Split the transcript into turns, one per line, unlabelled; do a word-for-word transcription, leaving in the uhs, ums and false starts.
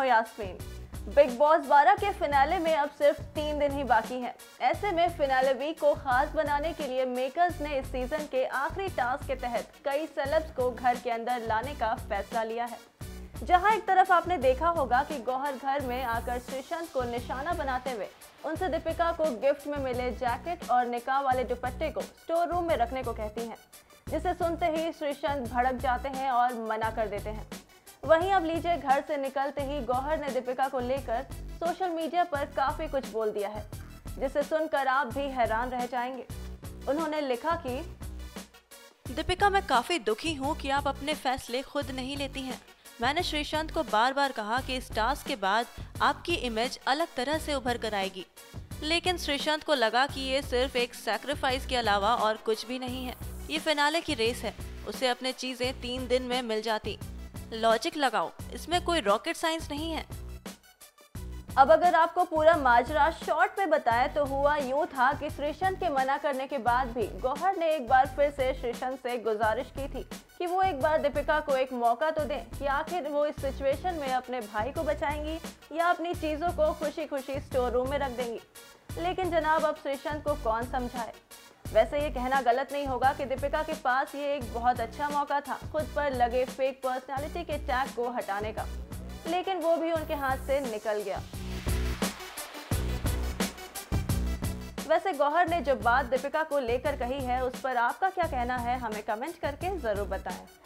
Yasmin. Big boss बारह के finale में अब सिर्फ तीन दिन ही बाकी हैं। ऐसे में फिनाले वीक को खास बनाने के लिए मेकर्स ने इस सीजन के आखिरी टास्क के तहत कई सेलेब्स को घर के अंदर लाने का फैसला लिया है। जहां एक तरफ आपने देखा होगा कि गौहर घर में आकर श्रीशांत को निशाना बनाते हुए उनसे दीपिका को गिफ्ट में मिले जैकेट और निकाह वाले दुपट्टे को स्टोर रूम में रखने को कहती हैं, जिसे सुनते ही श्रीशांत भड़क जाते हैं और मना कर देते हैं। वहीं अब लीजिए, घर से निकलते ही गौहर ने दीपिका को लेकर सोशल मीडिया पर काफी कुछ बोल दिया है, जिसे सुनकर आप भी हैरान रह जाएंगे। उन्होंने लिखा कि
दीपिका, मैं काफी दुखी हूँ कि आप अपने फैसले खुद नहीं लेती हैं। मैंने श्रीशांत को बार बार कहा कि इस टास्क के बाद आपकी इमेज अलग तरह से उभर कर आएगी, लेकिन श्रीशांत को लगा कि ये सिर्फ एक सैक्रिफाइस के अलावा और कुछ भी नहीं है। ये फिनाले की रेस है, उसे अपने चीजें तीन दिन में मिल जाती। लॉजिक लगाओ, इसमें कोई रॉकेट साइंस नहीं है।
अब अगर आपको पूरा माजरा शॉर्ट में बताए तो हुआ यूं था कि श्रीशांत के मना करने के बाद भी गौहर ने एक बार फिर से श्रीशांत से गुजारिश की थी कि वो एक बार दीपिका को एक मौका तो दें कि आखिर वो इस सिचुएशन में अपने भाई को बचाएंगी या अपनी चीज़ों को खुशी खुशी स्टोर रूम में रख देंगी। लेकिन जनाब, अब श्रीशांत को कौन समझाए। वैसे ये कहना गलत नहीं होगा कि दीपिका के पास ये एक बहुत अच्छा मौका था खुद पर लगे फेक पर्सनालिटी के टैग को हटाने का, लेकिन वो भी उनके हाथ से निकल गया। वैसे गौहर ने जो बात दीपिका को लेकर कही है, उस पर आपका क्या कहना है, हमें कमेंट करके जरूर बताएं।